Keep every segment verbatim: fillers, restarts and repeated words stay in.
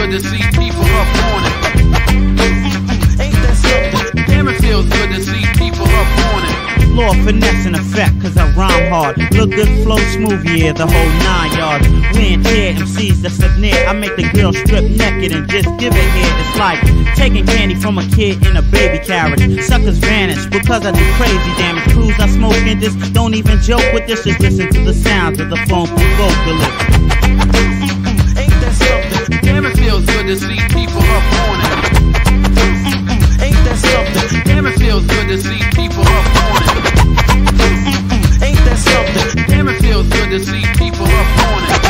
good to see people up on it. Ain't that something? Damn, it feels good to see people up on it. Law finesse in effect, cause I rhyme hard. Look good, flow smooth, yeah, the whole nine yards. We ain't tear M Cs that's up near. I make the girl strip naked and just give it here. It's like taking candy from a kid in a baby carriage. Suckers vanish because I do crazy damage. Crews I smoke in this, don't even joke with this. Just listen to the sounds of the funky vocalist. Ain't that something? Damn, it feels good to see people up on it. Ain't that something? Damn, it feels good to see people up on it. Ain't that something? Damn, it feels good to see people up on it.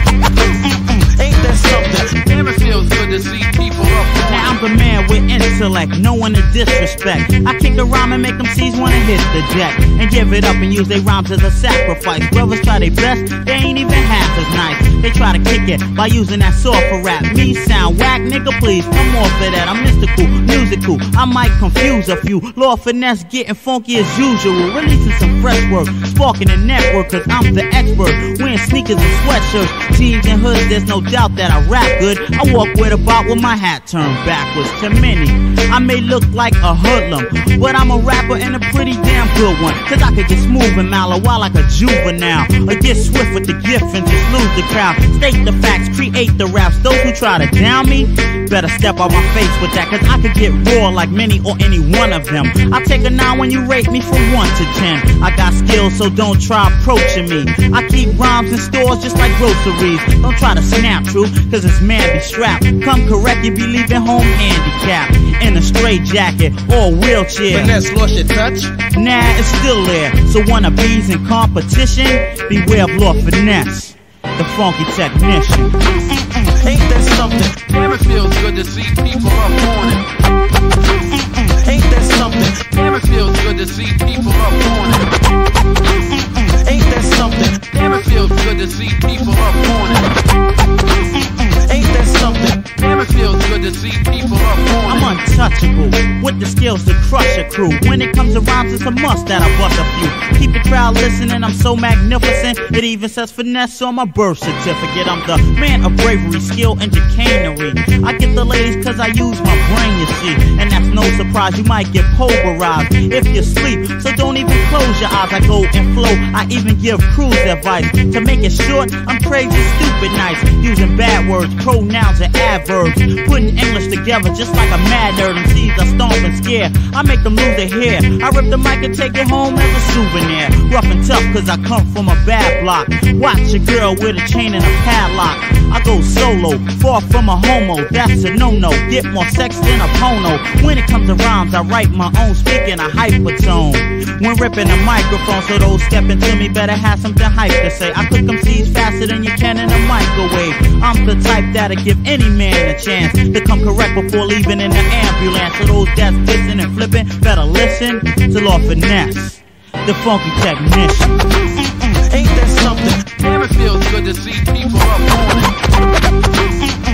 Ain't that something? Damn, it feels good to see people up on it. Now I'm the man with intellect, no one to disrespect. I kick a rhyme and make them C's wanna hit the deck and give it up and use their rhymes as a sacrifice. Brothers try their best, they ain't even half as nice. They try to kick it by using that soft for rap. Me sound whack, nigga, please come off of that. I'm mystical, musical, I might confuse a few. Law finesse getting funky as usual, releasing some fresh work, sparking the network, cause I'm the expert. Wearing sneakers and sweatshirts, jeans and hoods, there's no doubt that I rap good. I walk with a bop with my hat turned backwards. To many, I may look like a hoodlum, but I'm a rapper and a pretty damn good one. Cause I could get smooth and mellow while like a juvenile, or get swift with the gift and just lose the crowd. State the facts, create the raps. Those who try to down me, better step out my face with that, cause I could get raw like many or any one of them. I take a nine when you rate me from one to ten. I got skills, so don't try approaching me. I keep rhymes in stores just like groceries. Don't try to snap true, cause it's man be strapped. Come correct, you be leaving home handicapped, in a straight jacket or wheelchair. Finesse lost your touch? Nah, it's still there. So wannabes in competition, beware of Law Finesse, the funky technician. Ain't that something? Damn, it feels good to see people up on it. Ain't that something? Damn, it feels good to see people up on it. Ain't that something? Damn, it feels good to see people up on it. Ain't that something? Damn, it feels good to see people up on it. I'm untouchable, with the skills to crush a crew. When it comes to rhymes, it's a must that I bust a few. Keep the crowd listening, I'm so magnificent. It even says finesse on my birth certificate. I'm the man of bravery, skill, and chicanery. I get the ladies cause I use my brain, you see. And that's no surprise, you might get pulverized if you sleep. So don't even close your eyes, I go and flow. I even give crews advice. To make it short, I'm crazy, stupid, nice. Using bad words, pronouns, and adverbs. Putting English together just like a mad nerd. M Cs I stomp and scare, I make them lose their hair. I rip the mic and take it home as a souvenir. Rough and tough cause I come from a bad block. Watch a girl with a chain and a padlock. I go solo, far from a homo, that's a no-no. Get more sex than a pono. When it comes to rhymes, I write my own, speaking a hypertone. When ripping a microphone, so those stepping to me better have something hype to say. I cook them seeds faster than you can in a microwave. I'm the type that'll give any man a chance to come correct before leaving in the ambulance. So those that's dissing and flipping, better listen to Law Finesse, the funky technician. Ain't that something? Damn, it feels good to see people up on it.